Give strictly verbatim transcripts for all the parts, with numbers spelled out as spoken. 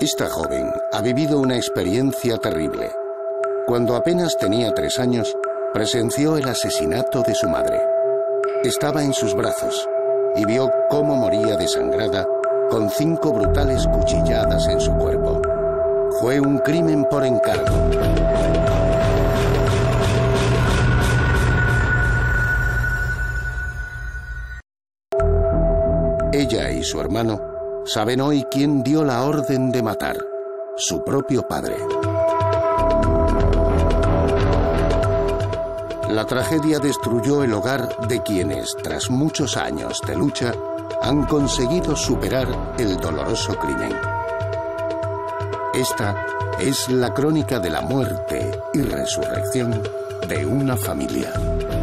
Esta joven ha vivido una experiencia terrible. Cuando apenas tenía tres años, presenció el asesinato de su madre. Estaba en sus brazos y vio cómo moría desangrada con cinco brutales cuchilladas en su cuerpo. Fue un crimen por encargo. Ella y su hermano saben hoy quién dio la orden de matar: su propio padre. La tragedia destruyó el hogar de quienes, tras muchos años de lucha, han conseguido superar el doloroso crimen. Esta es la crónica de la muerte y resurrección de una familia.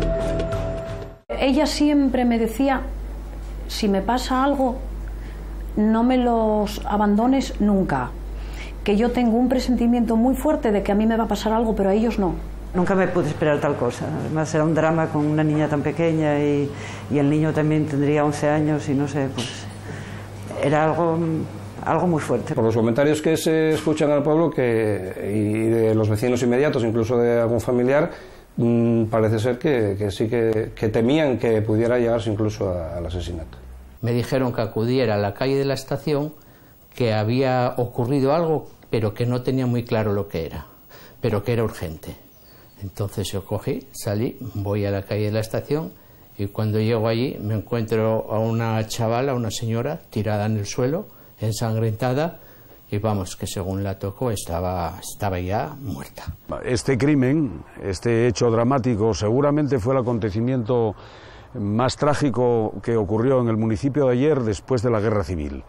Ella siempre me decía: si me pasa algo, no me los abandones nunca. Que yo tengo un presentimiento muy fuerte de que a mí me va a pasar algo, pero a ellos no. Nunca me pude esperar tal cosa. Además era un drama con una niña tan pequeña y, y el niño también tendría once años y no sé, pues era algo, algo muy fuerte. Por los comentarios que se escuchan al pueblo que, y de los vecinos inmediatos, incluso de algún familiar, mmm, parece ser que, que sí que, que temían que pudiera llegarse incluso a, al asesinato. Me dijeron que acudiera a la calle de la estación, que había ocurrido algo, pero que no tenía muy claro lo que era, pero que era urgente. Entonces yo cogí, salí, voy a la calle de la estación y cuando llego allí me encuentro a una chavala, una señora, tirada en el suelo, ensangrentada, y vamos, que según la tocó estaba, estaba ya muerta. Este crimen, este hecho dramático, seguramente fue el acontecimiento más trágico que ocurrió en el municipio de Aller después de la Guerra Civil.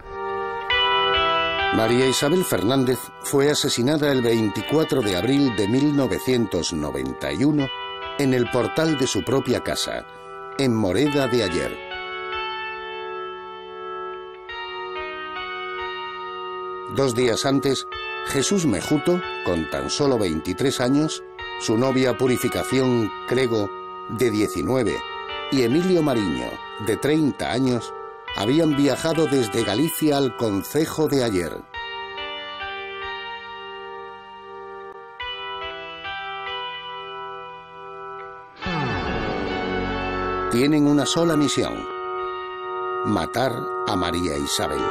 María Isabel Fernández fue asesinada el veinticuatro de abril de mil novecientos noventa y uno en el portal de su propia casa, en Moreda de Aller. Dos días antes, Jesús Mejuto, con tan solo veintitrés años, su novia Purificación Crego, de diecinueve, y Emilio Mariño, de treinta años, habían viajado desde Galicia al concejo de Aller. Tienen una sola misión: matar a María Isabel.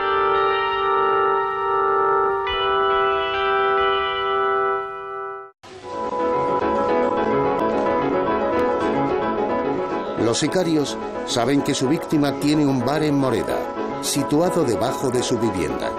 Los sicarios saben que su víctima tiene un bar en Moreda, situado debajo de su vivienda.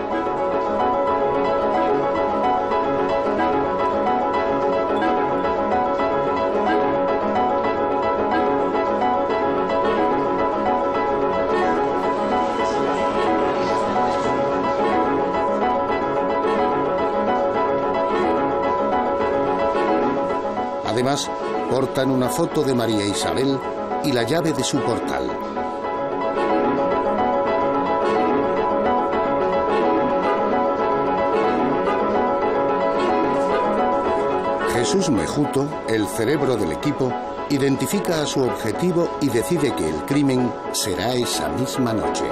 Además, portan una foto de María Isabel y la llave de su portal. Jesús Mejuto, el cerebro del equipo, identifica a su objetivo y decide que el crimen será esa misma noche.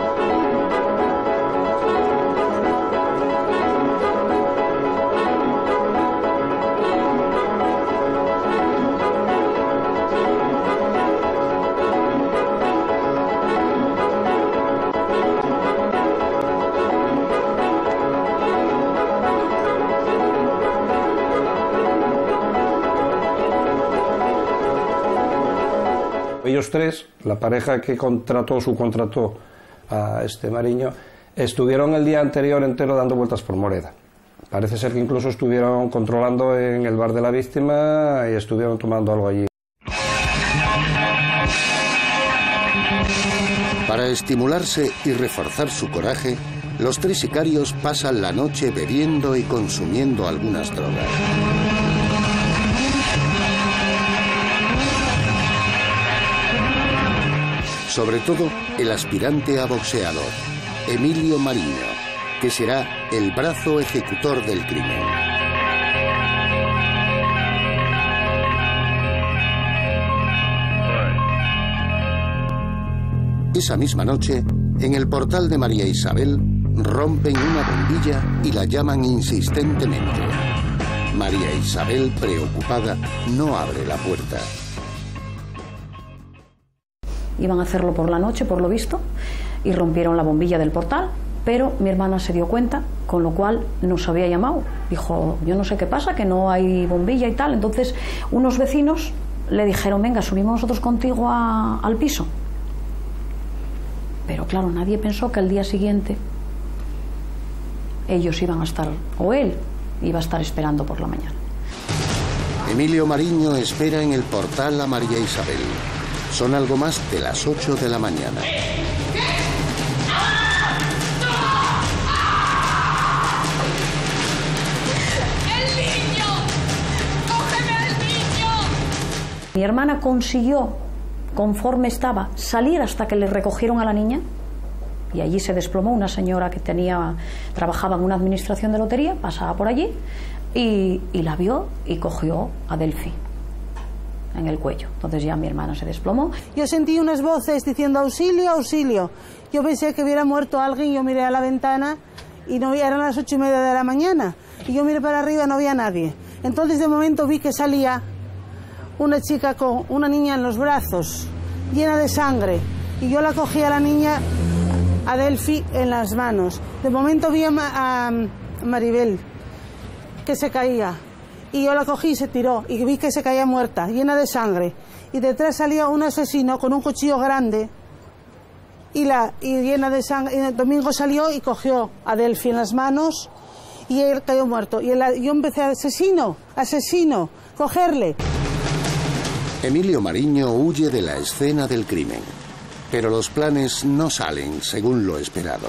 Ellos tres, la pareja que contrató, subcontrató a este Mariño, estuvieron el día anterior entero dando vueltas por Moreda. Parece ser que incluso estuvieron controlando en el bar de la víctima y estuvieron tomando algo allí. Para estimularse y reforzar su coraje, los tres sicarios pasan la noche bebiendo y consumiendo algunas drogas. Sobre todo el aspirante a boxeador, Emilio Mariño, que será el brazo ejecutor del crimen. Esa misma noche, en el portal de María Isabel, rompen una bombilla y la llaman insistentemente. María Isabel, preocupada, no abre la puerta. Iban a hacerlo por la noche, por lo visto, y rompieron la bombilla del portal, pero mi hermana se dio cuenta, con lo cual nos había llamado. Dijo, yo no sé qué pasa, que no hay bombilla y tal. Entonces unos vecinos le dijeron, venga, subimos nosotros contigo a, al piso. Pero claro, nadie pensó que el día siguiente ellos iban a estar, o él iba a estar esperando por la mañana. Emilio Mariño espera en el portal a María Isabel. Son algo más de las ocho de la mañana. ¡El niño! ¡Cógeme al niño! Mi hermana consiguió, conforme estaba, salir hasta que le recogieron a la niña, y allí se desplomó. Una señora que tenía, trabajaba en una administración de lotería, pasaba por allí y, y la vio y cogió a Delphi en el cuello. Entonces ya mi hermana se desplomó. Yo sentí unas voces diciendo auxilio, auxilio. Yo pensé que hubiera muerto alguien. Yo miré a la ventana y no eran las ocho y media de la mañana, y yo miré para arriba, no había nadie. Entonces de momento vi que salía una chica con una niña en los brazos, llena de sangre, y yo la cogí a la niña, a Delphi, en las manos. De momento vi a, Ma a Maribel que se caía, y yo la cogí y se tiró, y vi que se caía muerta, llena de sangre, y detrás salía un asesino con un cuchillo grande y, la, y llena de sangre. Y el Domingo salió y cogió a Delphi en las manos y él cayó muerto, y el, yo empecé a asesino, asesino, cogerle. Emilio Mariño huye de la escena del crimen, pero los planes no salen según lo esperado.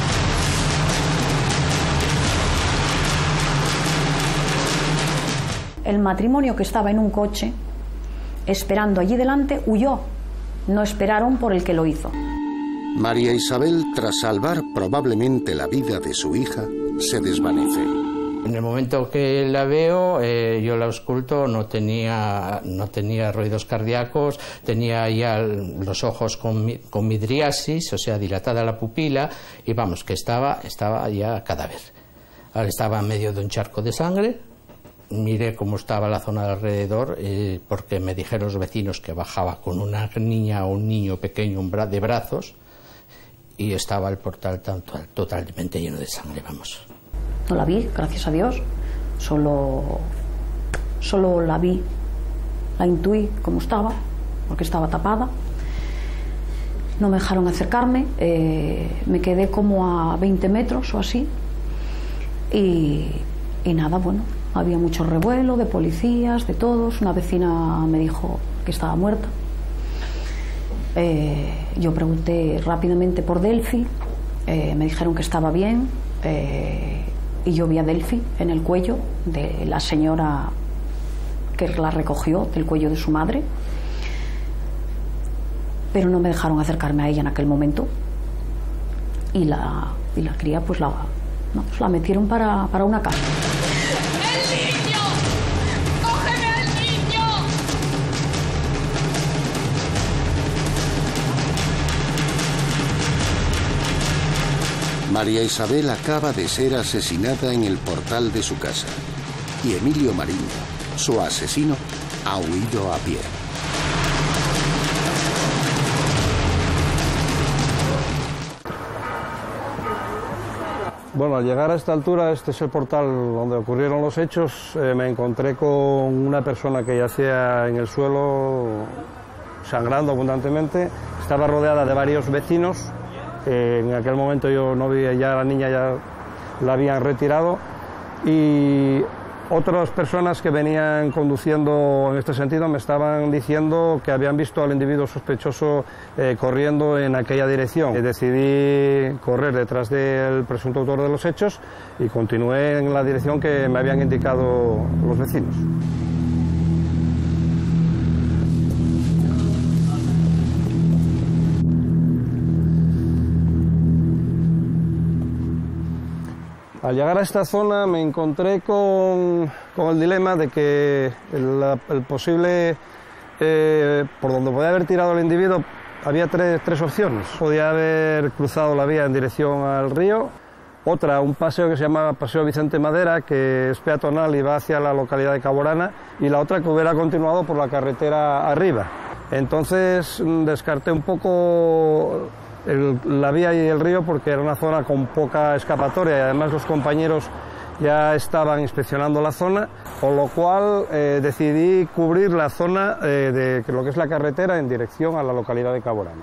El matrimonio, que estaba en un coche esperando allí delante, huyó. No esperaron por el que lo hizo. María Isabel, tras salvar probablemente la vida de su hija, se desvanece. En el momento que la veo, eh, yo la ausculto, no tenía, no tenía ruidos cardíacos, tenía ya los ojos con, con midriasis, o sea, dilatada la pupila, y vamos, que estaba, estaba ya cadáver. Ahora estaba en medio de un charco de sangre. Miré cómo estaba la zona de alrededor, eh, porque me dijeron los vecinos que bajaba con una niña o un niño pequeño un bra de brazos, y estaba el portal tanto, totalmente lleno de sangre, vamos. No la vi, gracias a Dios, solo, solo la vi, la intuí cómo estaba, porque estaba tapada. No me dejaron acercarme, eh, me quedé como a veinte metros o así, y, y nada, bueno, había mucho revuelo de policías, de todos. Una vecina me dijo que estaba muerta. Eh, yo pregunté rápidamente por Delphi, eh, me dijeron que estaba bien, eh, y yo vi a Delphi en el cuello de la señora que la recogió, del cuello de su madre, pero no me dejaron acercarme a ella en aquel momento, y la, y la cría pues la, no, pues la metieron para, para una casa. María Isabel acaba de ser asesinada en el portal de su casa, y Emilio Mariño, su asesino, ha huido a pie. Bueno, al llegar a esta altura, este es el portal donde ocurrieron los hechos, eh, me encontré con una persona que yacía en el suelo sangrando abundantemente. Estaba rodeada de varios vecinos. Eh, en aquel momento yo no vi, ya la niña ya la habían retirado, y otras personas que venían conduciendo en este sentido me estaban diciendo que habían visto al individuo sospechoso eh, corriendo en aquella dirección. Eh, decidí correr detrás del presunto autor de los hechos y continué en la dirección que me habían indicado los vecinos. Al llegar a esta zona me encontré con, con el dilema de que el, el posible, eh, por donde podía haber tirado el individuo, había tres, tres opciones. Podía haber cruzado la vía en dirección al río, Otra, un paseo que se llama Paseo Vicente Madera, que es peatonal y va hacia la localidad de Caborana, y la otra que hubiera continuado por la carretera arriba. Entonces descarté un poco el, la vía y el río porque era una zona con poca escapatoria y además los compañeros ya estaban inspeccionando la zona, con lo cual eh, decidí cubrir la zona eh, de lo que es la carretera en dirección a la localidad de Caborana.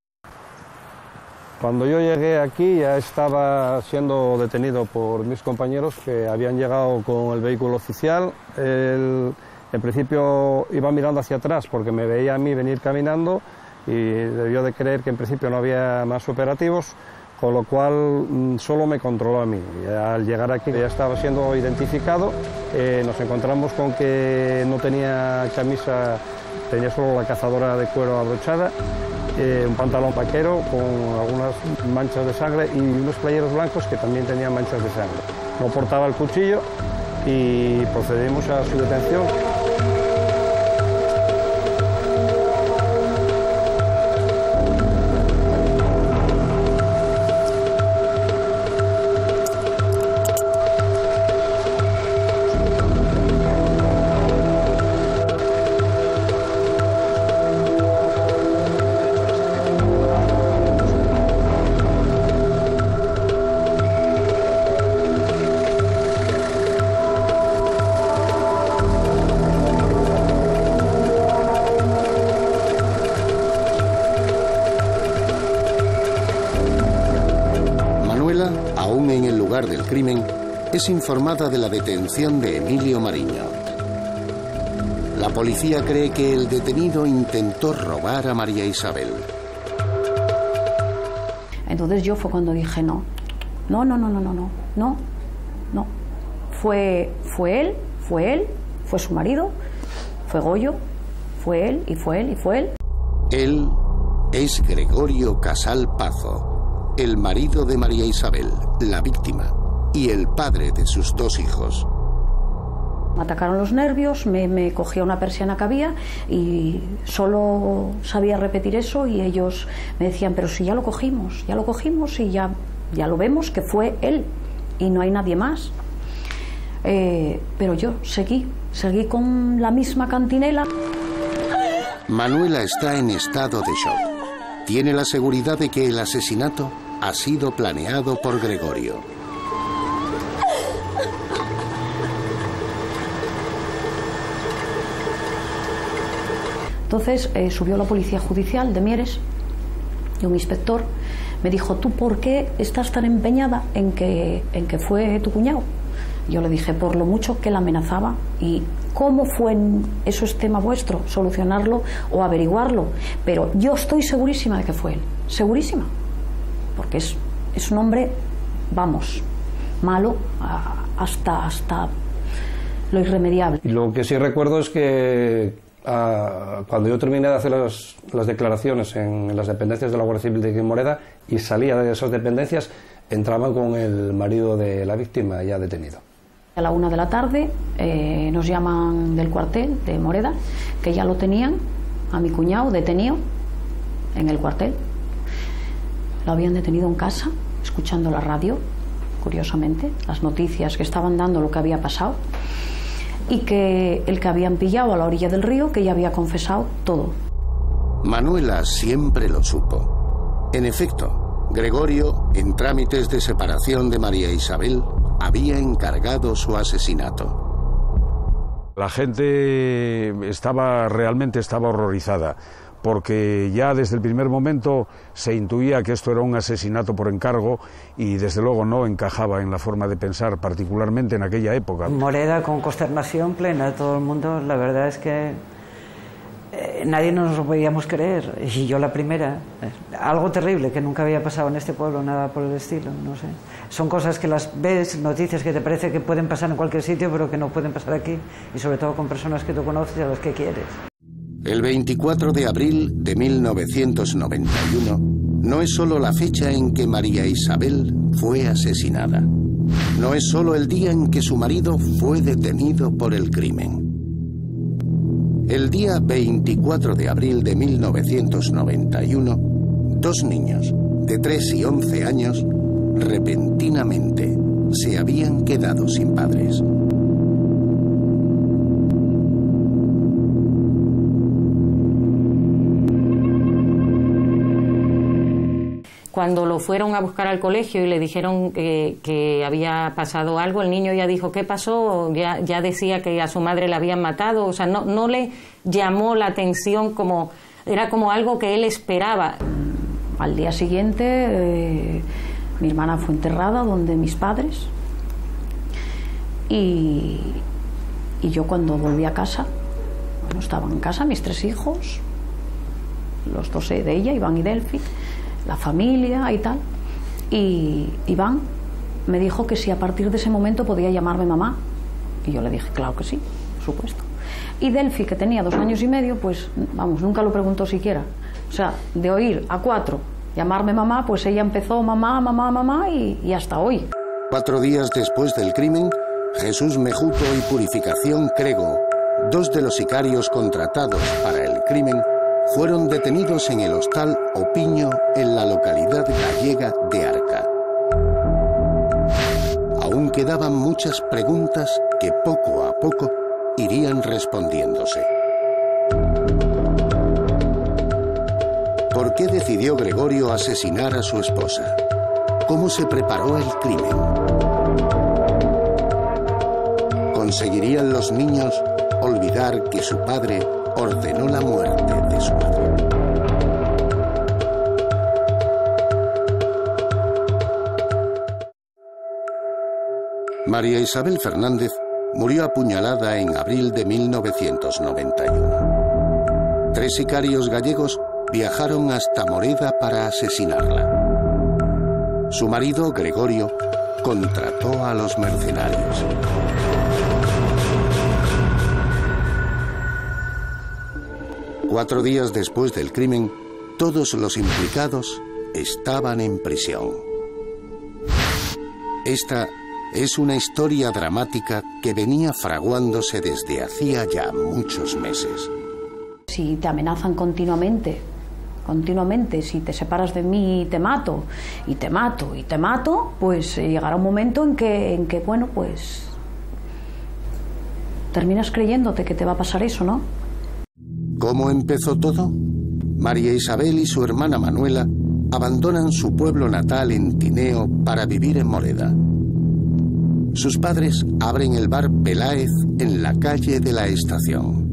Cuando yo llegué aquí ya estaba siendo detenido por mis compañeros que habían llegado con el vehículo oficial. El, en principio iba mirando hacia atrás porque me veía a mí venir caminando y debió de creer que en principio no había más operativos, con lo cual solo me controló a mí. Y al llegar aquí ya estaba siendo identificado, eh, nos encontramos con que no tenía camisa, tenía solo la cazadora de cuero abrochada, eh, un pantalón vaquero con algunas manchas de sangre y unos playeros blancos que también tenían manchas de sangre. No portaba el cuchillo y procedimos a su detención. Del crimen, es informada de la detención de Emilio Mariño. La policía cree que el detenido intentó robar a María Isabel. Entonces yo fue cuando dije no, no, no, no, no, no, no, no, no. Fue, fue él, fue él, fue su marido, fue Goyo, fue él y fue él y fue él. Él es Gregorio Casal Pazo, el marido de María Isabel, la víctima, y el padre de sus dos hijos. Me atacaron los nervios, me, me cogía una persiana que había y solo sabía repetir eso y ellos me decían, pero si ya lo cogimos, ya lo cogimos y ya, ya lo vemos que fue él y no hay nadie más. Eh, pero yo seguí, seguí con la misma cantinela. Manuela está en estado de shock. Tiene la seguridad de que el asesinato ha sido planeado por Gregorio. Entonces eh, subió la policía judicial de Mieres y un inspector me dijo, ¿tú por qué estás tan empeñada en que, en que fue tu cuñado? Yo le dije, por lo mucho que la amenazaba y cómo fue, en, eso es tema vuestro, solucionarlo o averiguarlo, pero yo estoy segurísima de que fue él, segurísima, porque es, es un hombre, vamos, malo hasta, hasta lo irremediable. Y lo que sí recuerdo es que uh, cuando yo terminé de hacer las, las declaraciones en, en las dependencias de la Guardia Civil de Guimoreda y salía de esas dependencias, entraba con el marido de la víctima ya detenido. A la una de la tarde eh, nos llaman del cuartel de Moreda, que ya lo tenían a mi cuñado detenido en el cuartel. Lo habían detenido en casa, escuchando la radio, curiosamente, las noticias que estaban dando lo que había pasado, y que el que habían pillado a la orilla del río, que ya había confesado todo. Manuela siempre lo supo. En efecto, Gregorio, en trámites de separación de María Isabel, había encargado su asesinato. La gente estaba realmente estaba horrorizada, porque ya desde el primer momento se intuía que esto era un asesinato por encargo y desde luego no encajaba en la forma de pensar, particularmente en aquella época. Moreda con consternación plena, todo el mundo, la verdad es que eh, nadie nos lo podíamos creer, y yo la primera. Algo terrible que nunca había pasado en este pueblo, nada por el estilo, no sé. Son cosas que las ves, noticias que te parece que pueden pasar en cualquier sitio, pero que no pueden pasar aquí, y sobre todo con personas que tú conoces y a las que quieres. El veinticuatro de abril de mil novecientos noventa y uno no es solo la fecha en que María Isabel fue asesinada. No es solo el día en que su marido fue detenido por el crimen. El día veinticuatro de abril de mil novecientos noventa y uno, dos niños de tres y once años repentinamente se habían quedado sin padres. Cuando lo fueron a buscar al colegio y le dijeron que, que había pasado algo, el niño ya dijo ¿qué pasó? Ya, ya decía que a su madre la habían matado, o sea, no, no le llamó la atención, como era como algo que él esperaba. Al día siguiente eh, mi hermana fue enterrada donde mis padres y, y yo cuando volví a casa, bueno, estaban en casa mis tres hijos, los dos de ella, Iván y Delphi, la familia y tal, y Iván me dijo que si a partir de ese momento podía llamarme mamá, y yo le dije claro que sí, por supuesto. Y Delphi, que tenía dos años y medio, pues vamos, nunca lo preguntó siquiera, o sea, de oír a cuatro llamarme mamá, pues ella empezó mamá, mamá, mamá y, y hasta hoy. Cuatro días después del crimen, Jesús Mejuto y Purificación Crego, dos de los sicarios contratados para el crimen, fueron detenidos en el hostal Opiño, en la localidad gallega de Arca. Aún quedaban muchas preguntas que poco a poco irían respondiéndose. ¿Por qué decidió Gregorio asesinar a su esposa? ¿Cómo se preparó el crimen? ¿Conseguirían los niños olvidar que su padre ordenó la muerte de su madre? María Isabel Fernández murió apuñalada en abril de mil novecientos noventa y uno. Tres sicarios gallegos viajaron hasta Moreda para asesinarla. Su marido, Gregorio, contrató a los mercenarios. Cuatro días después del crimen, todos los implicados estaban en prisión. Esta es una historia dramática que venía fraguándose desde hacía ya muchos meses. Si te amenazan continuamente, continuamente, si te separas de mí te mato, y te mato, y te mato, pues llegará un momento en que, en que bueno, pues terminas creyéndote que te va a pasar eso, ¿no? ¿Cómo empezó todo? María Isabel y su hermana Manuela abandonan su pueblo natal en Tineo para vivir en Moreda. Sus padres abren el bar Peláez en la calle de la Estación.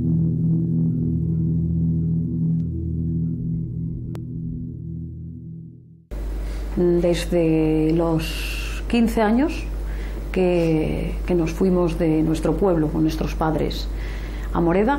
Desde los quince años que, que nos fuimos de nuestro pueblo con nuestros padres a Moreda,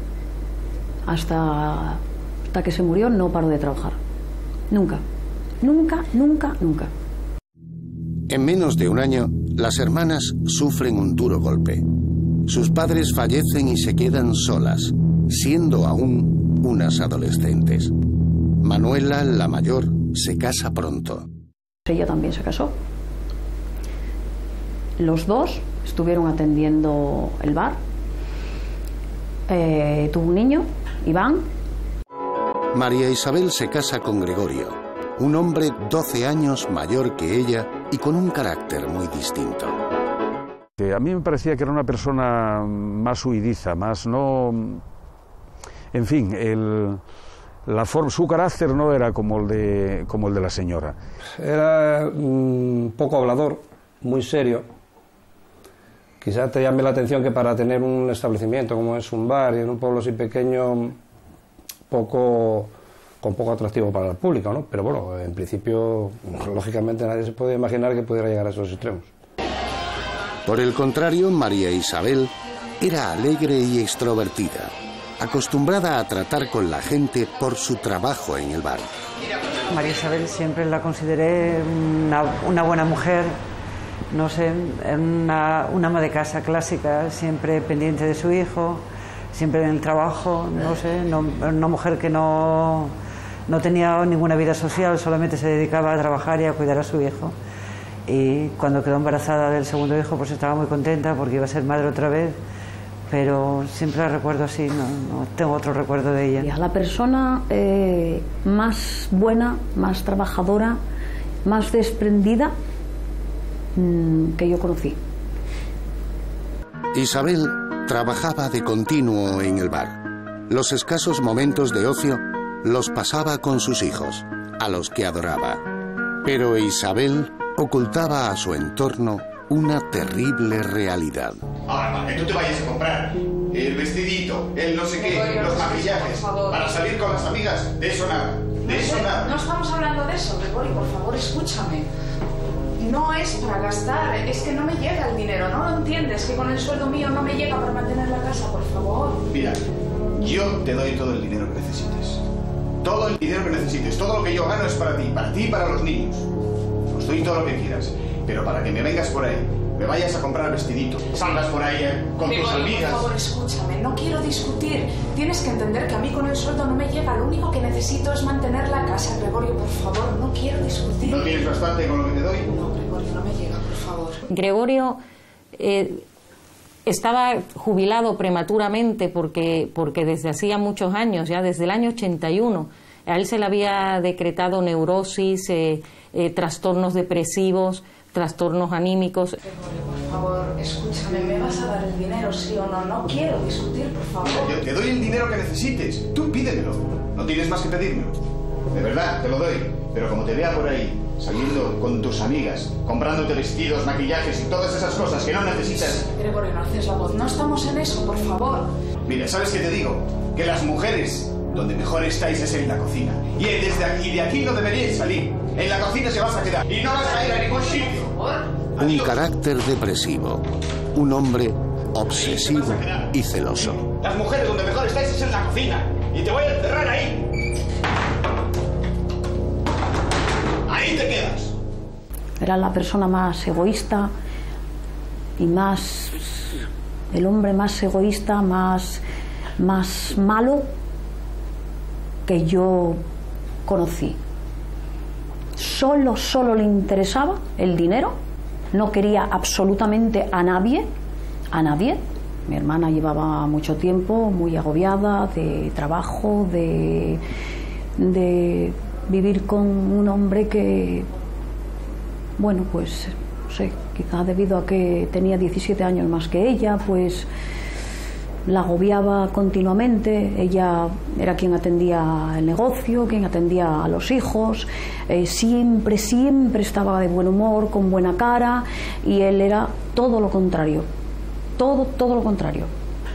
hasta, hasta que se murió, no paró de trabajar. Nunca, nunca, nunca, nunca. En menos de un año, las hermanas sufren un duro golpe. Sus padres fallecen y se quedan solas, siendo aún unas adolescentes. Manuela, la mayor, se casa pronto. Ella también se casó. Los dos estuvieron atendiendo el bar. Eh, tuvo un niño, Iván. María Isabel se casa con Gregorio, un hombre doce años mayor que ella y con un carácter muy distinto. A mí me parecía que era una persona más huidiza, más no... En fin, el, la forma, su carácter no era como el, de, como el de la señora. Era un poco hablador, muy serio. Quizás te llame la atención que para tener un establecimiento como es un bar y en un pueblo así pequeño, poco, con poco atractivo para el público, ¿no? Pero bueno, en principio, lógicamente nadie se puede imaginar que pudiera llegar a esos extremos. Por el contrario, María Isabel era alegre y extrovertida, acostumbrada a tratar con la gente por su trabajo en el bar. María Isabel siempre la consideré una, una buena mujer. No sé, una, una ama de casa clásica, siempre pendiente de su hijo, siempre en el trabajo, no sé, no, una mujer que no, no tenía ninguna vida social, solamente se dedicaba a trabajar y a cuidar a su hijo. Y cuando quedó embarazada del segundo hijo, pues estaba muy contenta porque iba a ser madre otra vez, pero siempre la recuerdo así, no, no tengo otro recuerdo de ella. La persona eh, más buena, más trabajadora más desprendida mmm, que yo conocí. Isabel trabajaba de continuo en el bar. Los escasos momentos de ocio los pasaba con sus hijos, a los que adoraba. Pero Isabel ocultaba a su entorno una terrible realidad. Ahora, para que tú te vayas a comprar el vestidito, el no sé qué, los maquillajes, para salir con las amigas, de eso nada, de eso nada. No estamos hablando de eso, Gregorio, por favor, escúchame. No es para gastar, es que no me llega el dinero, ¿no lo entiendes? Que con el sueldo mío no me llega para mantener la casa, por favor. Mira, yo te doy todo el dinero que necesites. Todo el dinero que necesites, todo lo que yo gano es para ti, para ti y para los niños. Os doy todo lo que quieras, pero para que me vengas por ahí, me vayas a comprar vestidito, salgas por ahí eh, con Gregorio, tus amigas. por favor, escúchame, no quiero discutir. Tienes que entender que a mí con el sueldo no me llega, lo único que necesito es mantener la casa, Gregorio, por favor, no quiero discutir. ¿No tienes bastante con lo que te doy? No, Gregorio, no me llega, por favor. Gregorio eh, estaba jubilado prematuramente porque, porque desde hacía muchos años, ya desde el año ochenta y uno, a él se le había decretado neurosis, eh, eh, trastornos depresivos, trastornos anímicos. Gregorio, por favor, escúchame, ¿me vas a dar el dinero, sí o no? No quiero discutir, por favor. Yo te doy el dinero que necesites, tú pídemelo, no tienes más que pedírmelo. De verdad, te lo doy, pero como te vea por ahí, saliendo con tus amigas, comprándote vestidos, maquillajes y todas esas cosas que no necesitas... Gregorio, no haces la voz, no estamos en eso, por favor. Mira, ¿sabes qué te digo? Que las mujeres, donde mejor estáis es en la cocina. Y desde aquí, de aquí no deberíais salir. En la cocina se vas a quedar y no vas a ir a ningún sitio. Un carácter depresivo, un hombre obsesivo y celoso. Las mujeres donde mejor estáis es en la cocina. Y te voy a encerrar ahí. Ahí te quedas. Era la persona más egoísta y más... el hombre más egoísta, más, más malo que yo conocí. Solo, solo le interesaba el dinero, no quería absolutamente a nadie, a nadie. Mi hermana llevaba mucho tiempo muy agobiada de trabajo, de, de vivir con un hombre que, bueno, pues, no sé, quizá debido a que tenía diecisiete años más que ella, pues la agobiaba continuamente. Ella era quien atendía el negocio, quien atendía a los hijos, eh, siempre, siempre estaba de buen humor, con buena cara, y él era todo lo contrario, todo, todo lo contrario.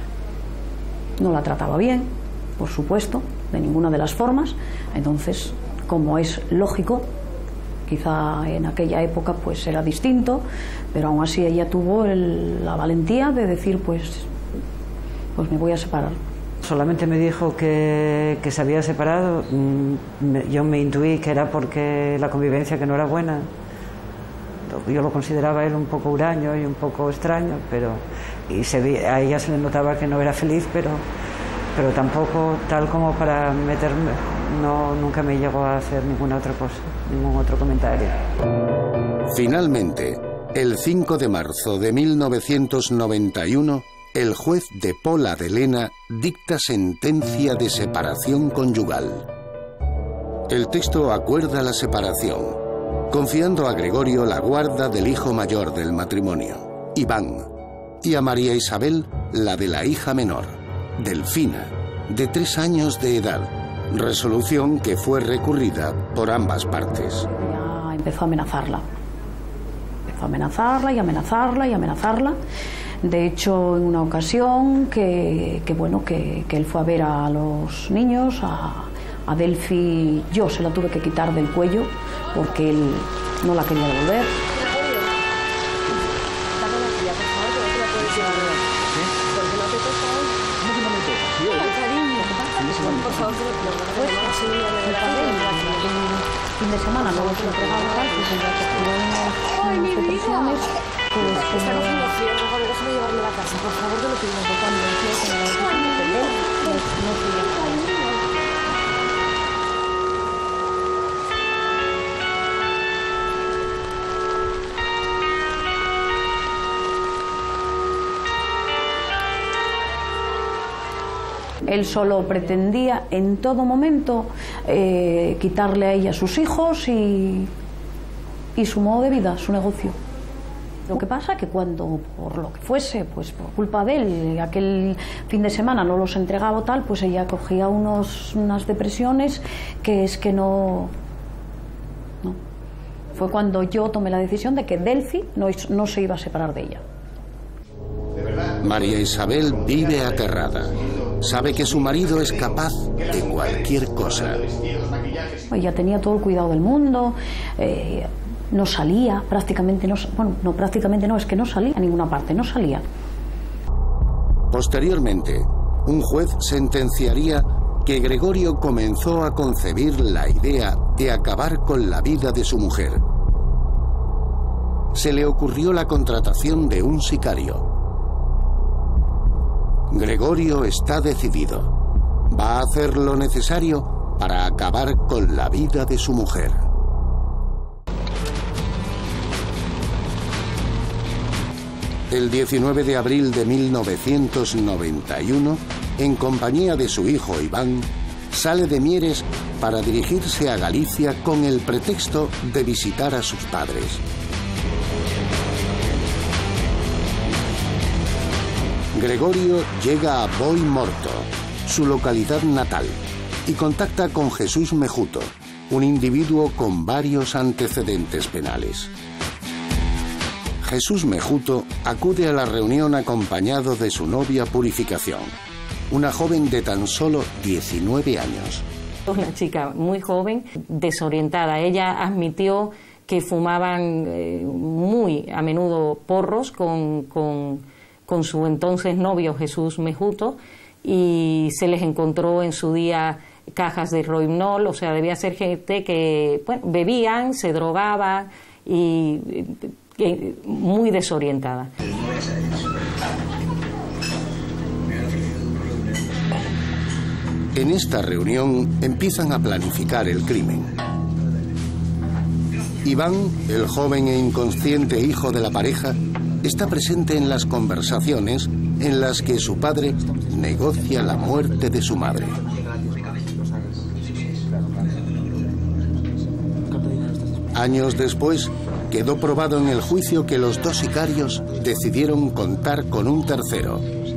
No la trataba bien, por supuesto, de ninguna de las formas. Entonces, como es lógico, quizá en aquella época pues era distinto, pero aún así ella tuvo el, la valentía de decir pues pues me voy a separar. Solamente me dijo que, que se había separado. Yo me intuí que era porque la convivencia que no era buena. Yo lo consideraba a él un poco huraño y un poco extraño, pero y se vi, a ella se le notaba que no era feliz, pero, pero tampoco tal como para meterme. No, nunca me llegó a hacer ninguna otra cosa, ningún otro comentario. Finalmente, el cinco de marzo de mil novecientos noventa y uno, el juez de Pola de Lena dicta sentencia de separación conyugal. El texto acuerda la separación, confiando a Gregorio la guarda del hijo mayor del matrimonio, Iván, y a María Isabel la de la hija menor, Delfina, de tres años de edad, resolución que fue recurrida por ambas partes. Ya empezó a amenazarla, empezó a amenazarla y amenazarla y amenazarla. De hecho, en una ocasión que, que bueno, que, que él fue a ver a los niños, a, a Delfi, yo se la tuve que quitar del cuello porque él no la quería devolver. Fin de semana no se lo pegaba tal, pues ya que tuvo unas depresiones, pues Está cogiendo frío, Gregorio, déjame llevarme a la casa, por favor, te lo pido. Cuando decía que me lo entender, pues no podía. Él solo pretendía en todo momento eh, quitarle a ella sus hijos y, y su modo de vida, su negocio. Lo que pasa que cuando, por lo que fuese, pues por culpa de él, aquel fin de semana no los entregaba o tal, pues ella cogía unos, unas depresiones que es que no... no. Fue cuando yo tomé la decisión de que Delphi no, no se iba a separar de ella. María Isabel vive aterrada. Sabe que su marido es capaz de cualquier cosa. Ella tenía todo el cuidado del mundo, eh, no salía, prácticamente no, bueno, no, prácticamente no, es que no salía a ninguna parte, no salía. Posteriormente, un juez sentenciaría que Gregorio comenzó a concebir la idea de acabar con la vida de su mujer. Se le ocurrió la contratación de un sicario. Gregorio está decidido. Va a hacer lo necesario para acabar con la vida de su mujer. El diecinueve de abril de mil novecientos noventa y uno, en compañía de su hijo Iván, sale de Mieres para dirigirse a Galicia con el pretexto de visitar a sus padres. Gregorio llega a Boimorto, su localidad natal, y contacta con Jesús Mejuto, un individuo con varios antecedentes penales. Jesús Mejuto acude a la reunión acompañado de su novia Purificación, una joven de tan solo diecinueve años. Una chica muy joven, desorientada. Ella admitió que fumaban eh, muy a menudo porros con, con, con su entonces novio Jesús Mejuto, y se les encontró en su día cajas de Rohypnol. O sea, debía ser gente que, bueno, bebían, se drogaba y eh, muy desorientada. En esta reunión empiezan a planificar el crimen. Iván, el joven e inconsciente hijo de la pareja, está presente en las conversaciones en las que su padre negocia la muerte de su madre. Años después, quedó probado en el juicio que los dos sicarios decidieron contar con un tercero.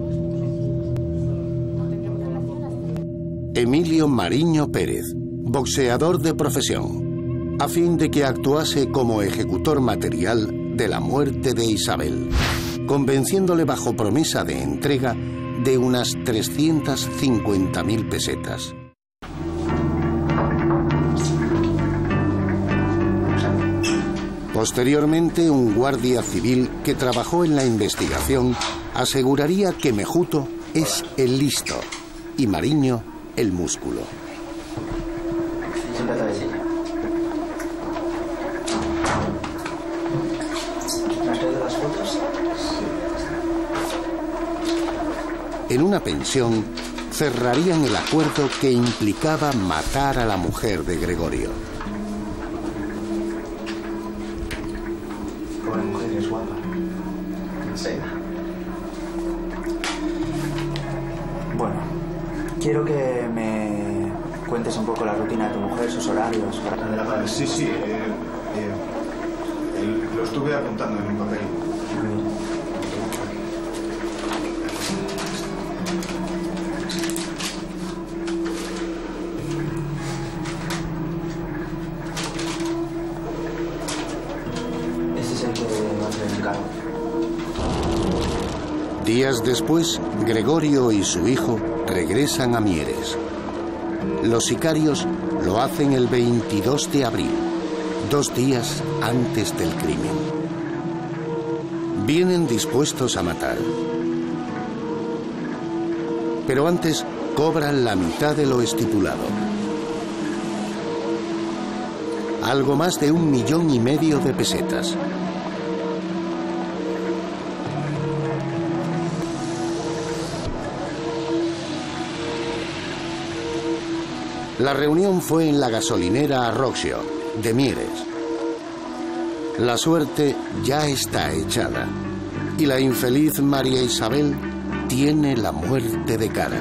Emilio Mariño Pérez, boxeador de profesión, a fin de que actuase como ejecutor material de la muerte de Isabel, convenciéndole bajo promesa de entrega de unas trescientas cincuenta mil pesetas. Posteriormente, un guardia civil que trabajó en la investigación aseguraría que Mejuto es el listo y Mariño el músculo. En una pensión cerrarían el acuerdo que implicaba matar a la mujer de Gregorio. Pobre mujer, es guapa. Sí. Bueno, quiero que me cuentes un poco la rutina de tu mujer, sus horarios. Para... Sí, sí. Eh, eh, el, lo estuve apuntando en un papel. Este es el que va a ser el cargo. Días después, Gregorio y su hijo regresan a Mieres. Los sicarios lo hacen el veintidós de abril, dos días antes del crimen. Vienen dispuestos a matar. Pero antes cobran la mitad de lo estipulado. Algo más de un millón y medio de pesetas. La reunión fue en la gasolinera Arroxio, de Mieres. La suerte ya está echada y la infeliz María Isabel tiene la muerte de cara.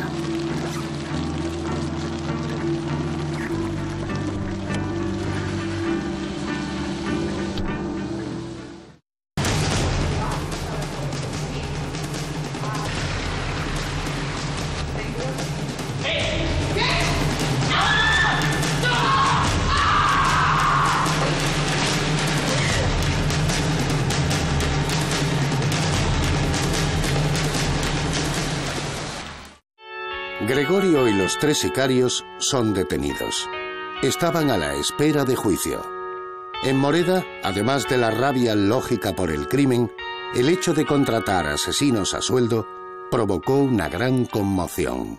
Gregorio y los tres sicarios son detenidos. Estaban a la espera de juicio. En Moreda, además de la rabia lógica por el crimen, el hecho de contratar asesinos a sueldo provocó una gran conmoción.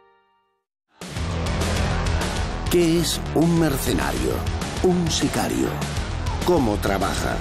¿Qué es un mercenario? ¿Un sicario? ¿Cómo trabaja?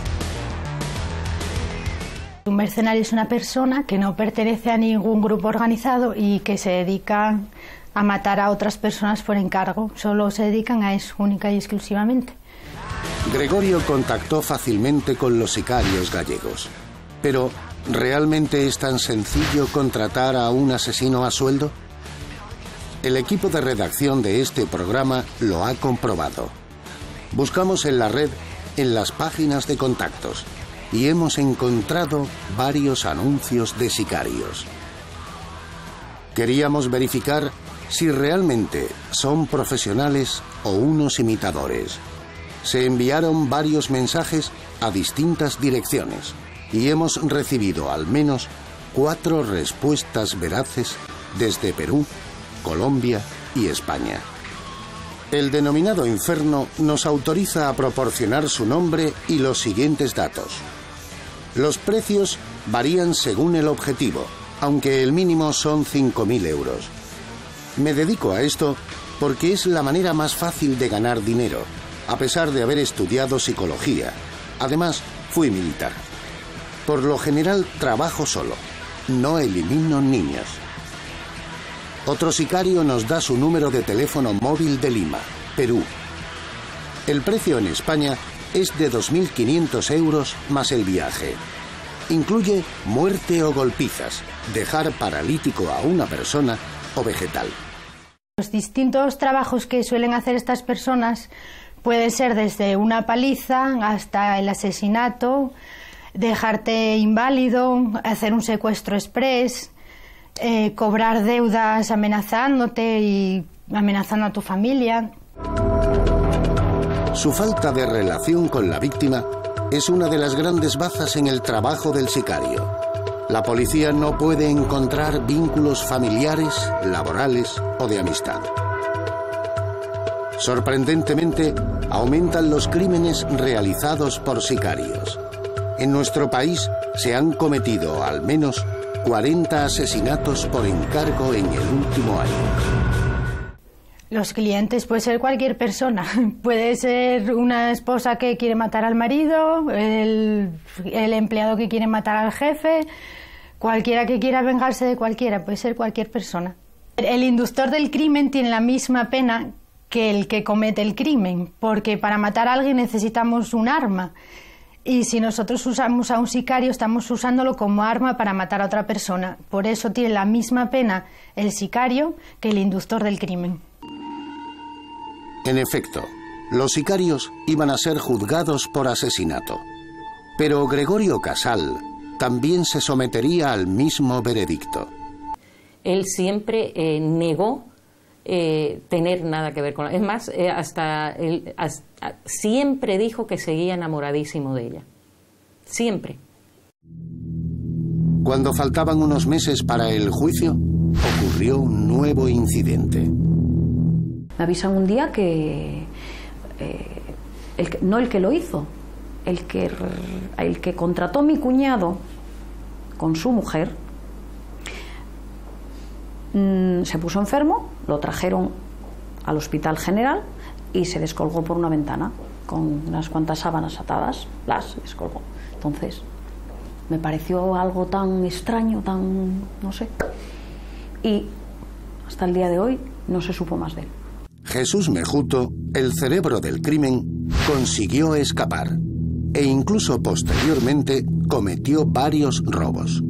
Un mercenario es una persona que no pertenece a ningún grupo organizado y que se dedica a matar a otras personas por encargo. Solo se dedican a eso, única y exclusivamente. Gregorio contactó fácilmente con los sicarios gallegos. Pero, ¿realmente es tan sencillo contratar a un asesino a sueldo? El equipo de redacción de este programa lo ha comprobado. Buscamos en la red, en las páginas de contactos, y hemos encontrado varios anuncios de sicarios. Queríamos verificar si realmente son profesionales o unos imitadores. Se enviaron varios mensajes a distintas direcciones y hemos recibido al menos cuatro respuestas veraces desde Perú, Colombia y España. El denominado Inferno nos autoriza a proporcionar su nombre y los siguientes datos. Los precios varían según el objetivo, aunque el mínimo son cinco mil euros. Me dedico a esto porque es la manera más fácil de ganar dinero, a pesar de haber estudiado psicología. Además, fui militar. Por lo general trabajo solo, no elimino niños. Otro sicario nos da su número de teléfono móvil de Lima, Perú. El precio en España es de dos mil quinientos euros más el viaje. Incluye muerte o golpizas, dejar paralítico a una persona o vegetal. Los distintos trabajos que suelen hacer estas personas puede ser desde una paliza hasta el asesinato, dejarte inválido, hacer un secuestro express, eh, cobrar deudas amenazándote y amenazando a tu familia. Su falta de relación con la víctima es una de las grandes bazas en el trabajo del sicario. La policía no puede encontrar vínculos familiares, laborales o de amistad. Sorprendentemente, aumentan los crímenes realizados por sicarios. En nuestro país se han cometido al menos cuarenta asesinatos por encargo en el último año. Los clientes puede ser cualquier persona. Puede ser una esposa que quiere matar al marido, el, el empleado que quiere matar al jefe, cualquiera que quiera vengarse de cualquiera, puede ser cualquier persona. El inductor del crimen tiene la misma pena que el que comete el crimen, porque para matar a alguien necesitamos un arma. Y si nosotros usamos a un sicario, estamos usándolo como arma para matar a otra persona. Por eso tiene la misma pena el sicario que el inductor del crimen. En efecto, los sicarios iban a ser juzgados por asesinato. Pero Gregorio Casal también se sometería al mismo veredicto. Él siempre eh, negó eh, tener nada que ver con... Es más, eh, hasta, él, hasta siempre dijo que seguía enamoradísimo de ella. Siempre. Cuando faltaban unos meses para el juicio, ocurrió un nuevo incidente. Me avisan un día que, eh, el que no el que lo hizo, el que, el que contrató a mi cuñado con su mujer, mmm, se puso enfermo, lo trajeron al Hospital General y se descolgó por una ventana con unas cuantas sábanas atadas, las descolgó. Entonces me pareció algo tan extraño, tan, no sé, y hasta el día de hoy no se supo más de él. Jesús Mejuto, el cerebro del crimen, consiguió escapar e incluso posteriormente cometió varios robos.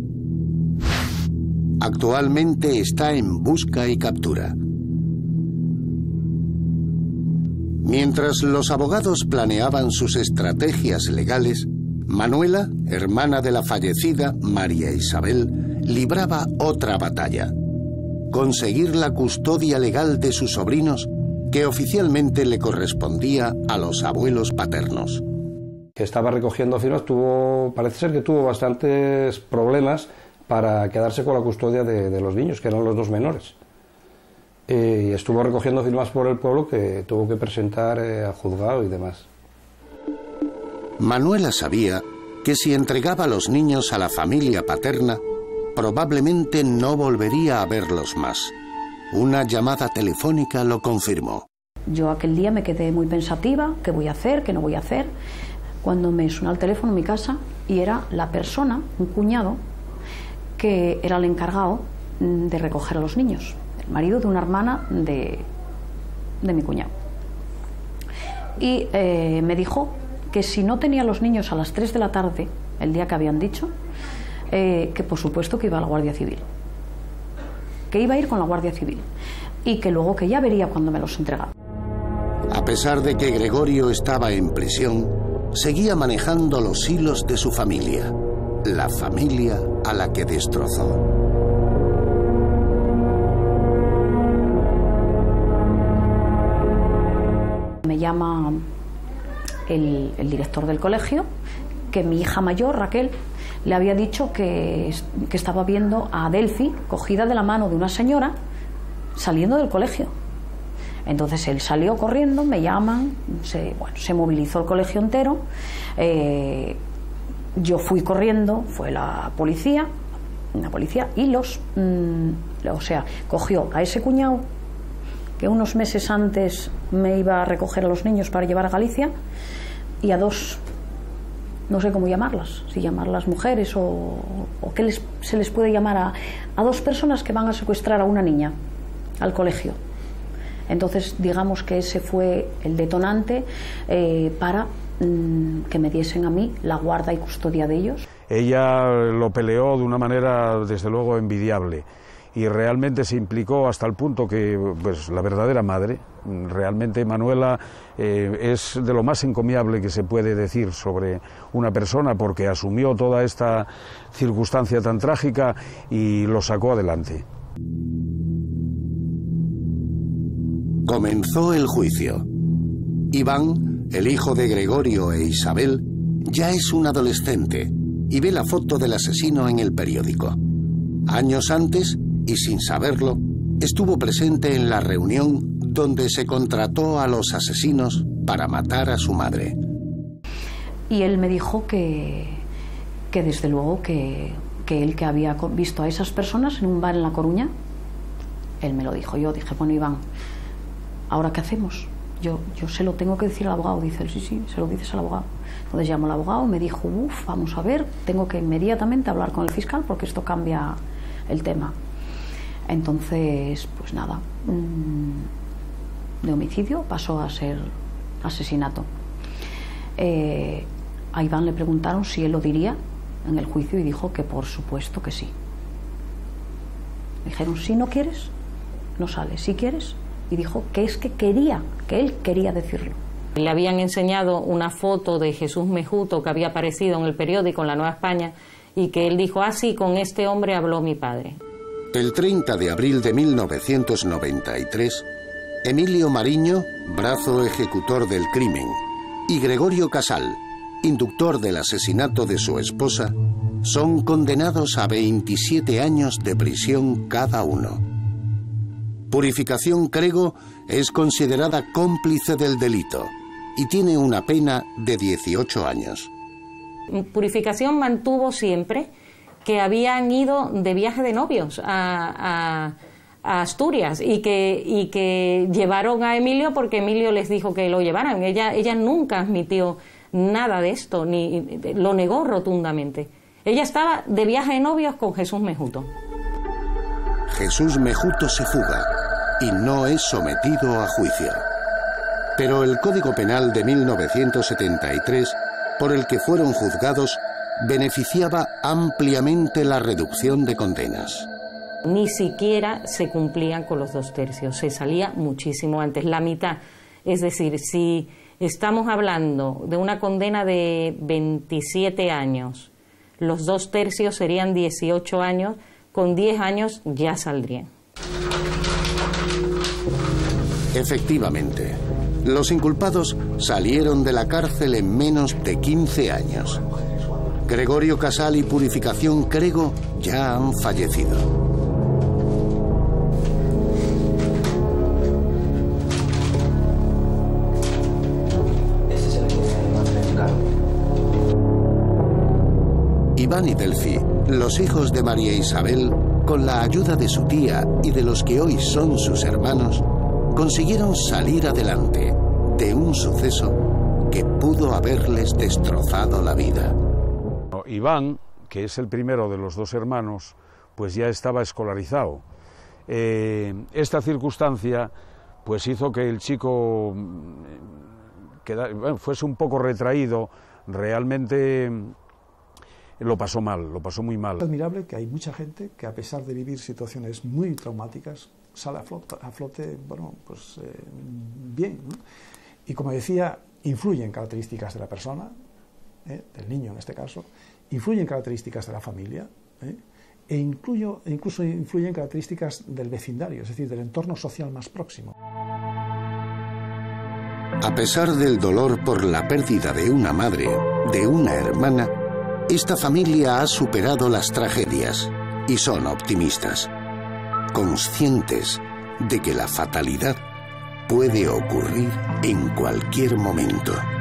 Actualmente está en busca y captura. Mientras los abogados planeaban sus estrategias legales, Manuela, hermana de la fallecida María Isabel, libraba otra batalla: conseguir la custodia legal de sus sobrinos, que oficialmente le correspondía a los abuelos paternos. Que estaba recogiendo firmas, tuvo, parece ser que tuvo bastantes problemas para quedarse con la custodia de, de los niños, que eran los dos menores. eh, y estuvo recogiendo firmas por el pueblo que tuvo que presentar eh, al juzgado y demás. Manuela sabía que si entregaba a los niños a la familia paterna, probablemente no volvería a verlos más. Una llamada telefónica lo confirmó. Yo aquel día me quedé muy pensativa, ¿qué voy a hacer, qué no voy a hacer? Cuando me sonó el teléfono en mi casa y era la persona, un cuñado, que era el encargado de recoger a los niños, el marido de una hermana de, de mi cuñado. Y eh, me dijo que si no tenía los niños a las tres de la tarde, el día que habían dicho, eh, que por supuesto que iba a la Guardia Civil, que iba a ir con la Guardia Civil y que luego que ya vería cuando me los entregara. A pesar de que Gregorio estaba en prisión, seguía manejando los hilos de su familia, la familia a la que destrozó. Me llama el, el director del colegio que mi hija mayor, Raquel, le había dicho que, que estaba viendo a Delphi cogida de la mano de una señora saliendo del colegio. Entonces él salió corriendo, me llaman, se, bueno, se movilizó el colegio entero, eh, yo fui corriendo, fue la policía, la policía y los, mm, o sea, cogió a ese cuñado que unos meses antes me iba a recoger a los niños para llevar a Galicia, y a dos, no sé cómo llamarlas, si llamarlas mujeres o, o qué les, se les puede llamar a, a dos personas que van a secuestrar a una niña al colegio. Entonces digamos que ese fue el detonante eh, para mm, que me diesen a mí la guarda y custodia de ellos. Ella lo peleó de una manera desde luego envidiable y realmente se implicó hasta el punto que, pues, la verdadera madre, realmente Manuela eh, es de lo más encomiable que se puede decir sobre una persona, porque asumió toda esta circunstancia tan trágica y lo sacó adelante. Comenzó el juicio. Iván, el hijo de Gregorio e Isabel, ya es un adolescente y ve la foto del asesino en el periódico. Años antes, y sin saberlo, estuvo presente en la reunión donde se contrató a los asesinos para matar a su madre. Y él me dijo que, que desde luego que, que él que había visto a esas personas en un bar en La Coruña, él me lo dijo. Yo dije, bueno, Iván, ¿ahora qué hacemos? Yo, yo se lo tengo que decir al abogado. Dice él, sí, sí, se lo dices al abogado. Entonces llamó al abogado, me dijo, uff, vamos a ver, tengo que inmediatamente hablar con el fiscal porque esto cambia el tema. Entonces, pues nada, de homicidio pasó a ser asesinato. Eh, a Iván le preguntaron si él lo diría en el juicio y dijo que por supuesto que sí. Dijeron, si no quieres, no sales, si quieres. Y dijo que es que quería, que él quería decirlo. Le habían enseñado una foto de Jesús Mejuto que había aparecido en el periódico en La Nueva España y que él dijo, ah, sí, con este hombre habló mi padre. El treinta de abril de mil novecientos noventa y tres, Emilio Mariño, brazo ejecutor del crimen, y Gregorio Casal, inductor del asesinato de su esposa, son condenados a veintisiete años de prisión cada uno. Purificación Crego es considerada cómplice del delito y tiene una pena de dieciocho años. Purificación mantuvo siempre que habían ido de viaje de novios a, a, a Asturias y que, y que llevaron a Emilio porque Emilio les dijo que lo llevaran. Ella, ella nunca admitió nada de esto, ni lo negó rotundamente. Ella estaba de viaje de novios con Jesús Mejuto. Jesús Mejuto se fuga y no es sometido a juicio. Pero el Código Penal de mil novecientos setenta y tres, por el que fueron juzgados, beneficiaba ampliamente la reducción de condenas. Ni siquiera se cumplían con los dos tercios, se salía muchísimo antes, la mitad. Es decir, si estamos hablando de una condena de veintisiete años, los dos tercios serían dieciocho años, con diez años ya saldrían. Efectivamente, los inculpados salieron de la cárcel en menos de quince años. Gregorio Casal y Purificación Crego ya han fallecido. Iván y Delfi, los hijos de María Isabel, con la ayuda de su tía y de los que hoy son sus hermanos, consiguieron salir adelante de un suceso que pudo haberles destrozado la vida. Iván, que es el primero de los dos hermanos, pues ya estaba escolarizado. Eh, esta circunstancia pues hizo que el chico queda, bueno, fuese un poco retraído, realmente lo pasó mal, lo pasó muy mal. Es admirable que hay mucha gente que, a pesar de vivir situaciones muy traumáticas, sale a flote, a flote bueno, pues eh, bien, ¿no? Y como decía, influyen características de la persona, ¿eh? del niño en este caso, influyen características de la familia, ¿eh? e incluyo, incluso influyen características del vecindario, es decir, del entorno social más próximo. A pesar del dolor por la pérdida de una madre, de una hermana, esta familia ha superado las tragedias y son optimistas, conscientes de que la fatalidad puede ocurrir en cualquier momento.